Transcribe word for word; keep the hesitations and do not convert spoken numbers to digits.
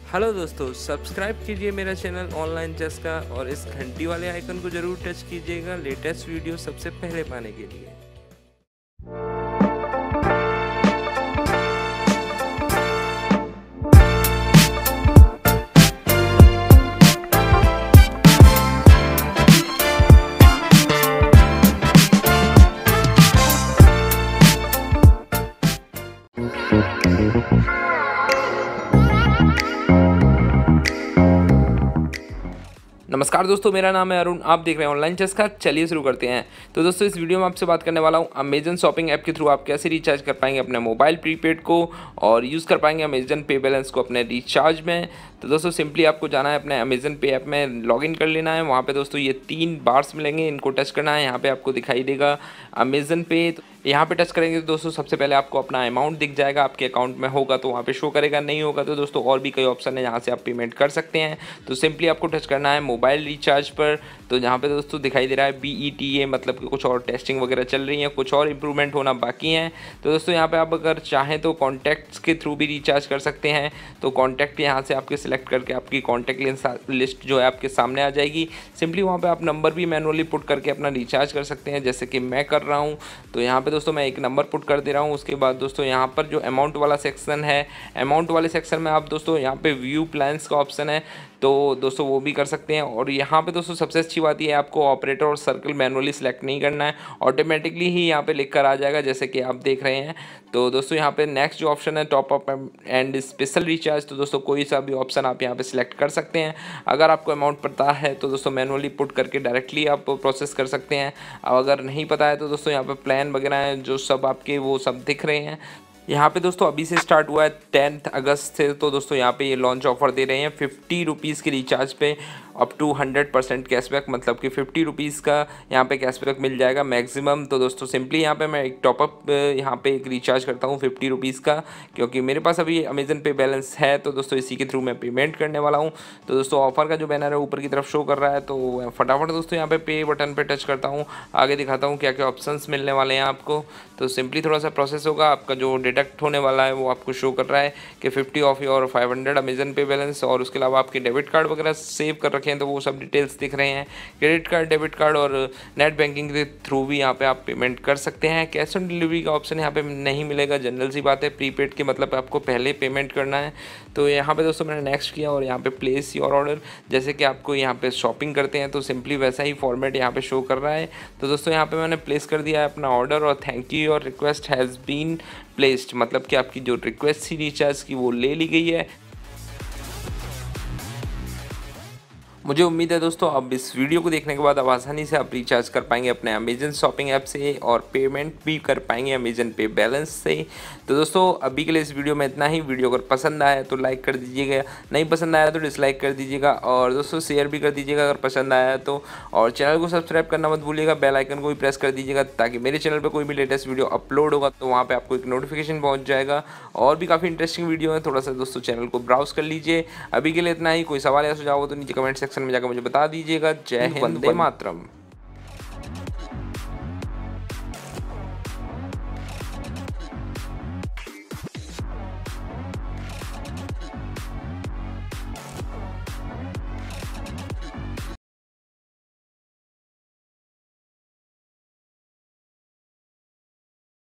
Hello दोस्तों, subscribe कीजिए मेरा चैनल ऑनलाइन चेस का और इस घंटी वाले आइकन को जरूर टच कीजिएगा लेटेस्ट वीडियो सबसे पहले पाने के लिए। नमस्कार दोस्तों, मेरा नाम है अरुण। आप देख रहे हैं ऑनलाइन चेस का। चलिए शुरू करते हैं। तो दोस्तों इस वीडियो में आपसे बात करने वाला हूं अमेजन शॉपिंग ऐप के थ्रू आप कैसे रिचार्ज कर पाएंगे अपने मोबाइल प्रीपेड को और यूज़ कर पाएंगे अमेजन पे बैलेंस को अपने रिचार्ज में। तो दोस्तों सिंपली आपको जाना है अपने अमेजन पे ऐप में, लॉगिन कर लेना है। वहाँ पे दोस्तों ये तीन बार्स मिलेंगे, इनको टच करना है। यहाँ पे आपको दिखाई देगा अमेजन पे। यहाँ पे टच करेंगे तो दोस्तों सबसे पहले आपको अपना अमाउंट दिख जाएगा। आपके अकाउंट में होगा तो वहाँ पे शो करेगा, नहीं होगा तो दोस्तों और भी कई ऑप्शन है जहाँ से आप पेमेंट कर सकते हैं। तो सिंपली आपको टच करना है मोबाइल रिचार्ज पर। तो यहाँ पे दोस्तों दिखाई दे रहा है बी ई टी ए, मतलब कि कुछ और टेस्टिंग वगैरह चल रही है, कुछ और इंप्रूवमेंट होना बाकी हैं। तो दोस्तों यहाँ पे आप अगर चाहें तो कॉन्टैक्ट्स के थ्रू भी रिचार्ज कर सकते हैं। तो कॉन्टैक्ट यहाँ से आपके सिलेक्ट करके आपकी कॉन्टैक्ट लिस्ट जो है आपके सामने आ जाएगी। सिंपली वहाँ पे आप नंबर भी मैनुअली पुट करके अपना रिचार्ज कर सकते हैं, जैसे कि मैं कर रहा हूँ। तो यहाँ पे दोस्तों मैं एक नंबर पुट कर दे रहा हूँ। उसके बाद दोस्तों यहाँ पर जो अमाउंट वाला सेक्शन है, अमाउंट वाले सेक्शन में आप दोस्तों यहाँ पे व्यू प्लान्स का ऑप्शन है, तो दोस्तों वो भी कर सकते हैं। और यहाँ पे दोस्तोों सबसे अच्छी बात यह है आपको ऑपरेटर और सर्कल मैनुअली सेलेक्ट नहीं करना है, ऑटोमेटिकली ही यहाँ पे लिख कर आ जाएगा, जैसे कि आप देख रहे हैं। तो दोस्तों यहाँ पे नेक्स्ट जो ऑप्शन है top up and special recharge, तो दोस्तों कोई सा भी ऑप्शन आप यहाँ पे सिलेक्ट कर सकते हैं। अगर आपको अमाउंट पता है तो दोस्तों मैनुअली पुट करके डायरेक्टली आप प्रोसेस कर सकते हैं। अब अगर नहीं पता है तो दोस्तों यहाँ पे प्लान वगैरह हैं जो सब आपके वो सब दिख रहे हैं। यहाँ पे दोस्तों अभी से स्टार्ट हुआ है टेंथ अगस्त से। तो दोस्तों यहाँ पे ये लॉन्च ऑफर दे रहे हैं फिफ्टी रुपीज़ के रिचार्ज पे up to hundred percent cashback, मतलब कि फिफ्टी रुपीज़ का यहाँ पे कैशबैक मिल जाएगा मैक्सिमम। तो दोस्तों सिंपली यहाँ पे मैं एक टॉपअप यहाँ पे एक रिचार्ज करता हूँ फिफ्टी रुपीज़ का, क्योंकि मेरे पास अभी अमेजन पे बैलेंस है। तो दोस्तों इसी के थ्रू मैं पेमेंट करने वाला हूँ। तो दोस्तों ऑफर का जो बैनर है ऊपर की तरफ शो कर रहा है, तो फटाफट दोस्तों यहाँ पे पे बटन पर टच करता हूँ। आगे दिखाता हूँ क्या क्या ऑप्शंस मिलने वाले हैं आपको। तो सिंपली थोड़ा सा प्रोसेस होगा, आपका जो डिडक्ट होने वाला है वो आपको शो कर रहा है कि फिफ्टी ऑफ और five hundred Amazon pay balance. और उसके अलावा आपके डेबिट कार्ड वगैरह सेव कर रखे हैं तो वो सब डिटेल्स दिख रहे हैं। क्रेडिट कार्ड, डेबिट कार्ड और नेट बैंकिंग के थ्रू भी यहाँ पे आप पेमेंट कर सकते हैं। कैश ऑन डिलीवरी का ऑप्शन यहाँ पे नहीं मिलेगा, जनरल सी बात है। प्रीपेड के मतलब आपको पहले पेमेंट करना है। तो यहाँ पे दोस्तों मैंने नेक्स्ट किया और यहाँ पे प्लेस योर ऑर्डर, जैसे कि आपको यहाँ पे शॉपिंग करते हैं तो सिंपली वैसा ही फॉर्मेट यहाँ पे शो कर रहा है। तो दोस्तों यहाँ पे मैंने प्लेस कर दिया है अपना ऑर्डर और थैंक यू और रिक्वेस्ट हैज़ बीन प्लेस्ड, मतलब कि आपकी जो रिक्वेस्ट थी रिचार्ज की वो ले ली गई है। मुझे उम्मीद है दोस्तों अब इस वीडियो को देखने के बाद अब आसानी से आप रिचार्ज कर पाएंगे अपने अमेजन शॉपिंग ऐप से और पेमेंट भी कर पाएंगे अमेजन पे बैलेंस से। तो दोस्तों अभी के लिए इस वीडियो में इतना ही। वीडियो अगर पसंद आया तो लाइक कर दीजिएगा, नहीं पसंद आया तो डिसलाइक कर दीजिएगा, और दोस्तों शेयर भी कर दीजिएगा अगर पसंद आया तो। और चैनल को सब्सक्राइब करना मत भूलिएगा, बेल आइकन को भी प्रेस कर दीजिएगा ताकि मेरे चैनल पर कोई भी लेटेस्ट वीडियो अपलोड होगा तो वहाँ पर आपको एक नोटिफिकेशन पहुँच जाएगा। और भी काफ़ी इंटरेस्टिंग वीडियो है, थोड़ा सा दोस्तों चैनल को ब्राउज कर लीजिए। अभी के लिए इतना ही। कोई सवाल या सुझाव हो तो नीचे कमेंट सेक्शन में जाकर मुझे बता दीजिएगा। जय हिंद, वंदे मातरम।